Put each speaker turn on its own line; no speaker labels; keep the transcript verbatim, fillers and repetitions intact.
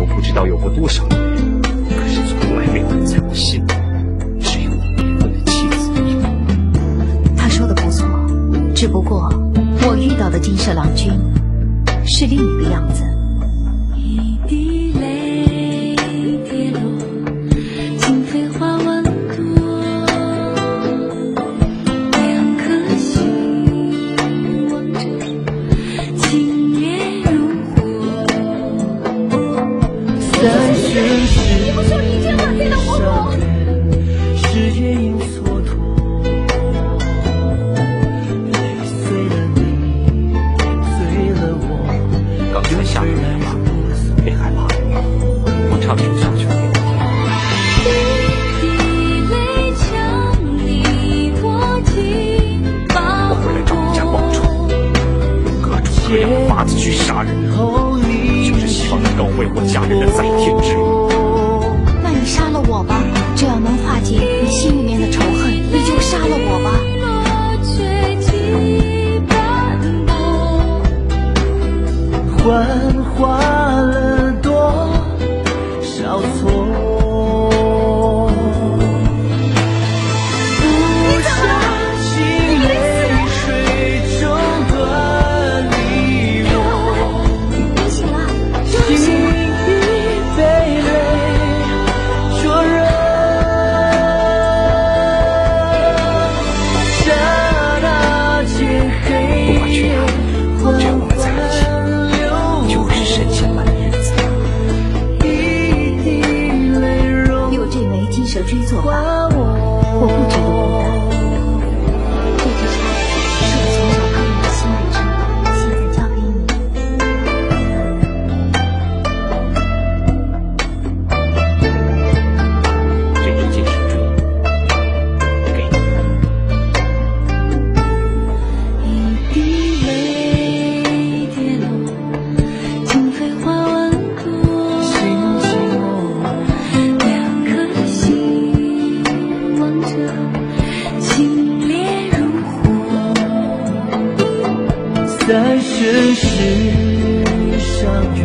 不知道有过多少女人，可是从来没有人在我心里只有我灵魂的妻子一个。
他说的不错，只不过我遇到的金色郎君是另一个样子。
一滴泪跌落，情飞花万朵，两颗心望着，情烈如火。三生石上月，是月影蹉跎，泪碎了你，醉了我。
刚才下雨了吗？别害怕，我唱首小曲给你听。我会来找你家报仇，用各种各样的法子去杀人，就是希望能够为我家人的在天之灵。
那你杀了我吧，只要能化解你心里面的仇恨，你就杀了我吧。
幻化了多少错，不下清泪水中断离我，情已被泪灼热，刹那间黑
不管去哪里，只要我们在一起，就是神仙般的日子。
有这枚金蛇锥作伴，我不觉得孤单。这支茶是我从小刻印的心里之，现在交给你。
这支金蛇锥给你。
一滴泪跌落，情飞花万朵，心寂寞，两颗心望着，情烈如火。三生石上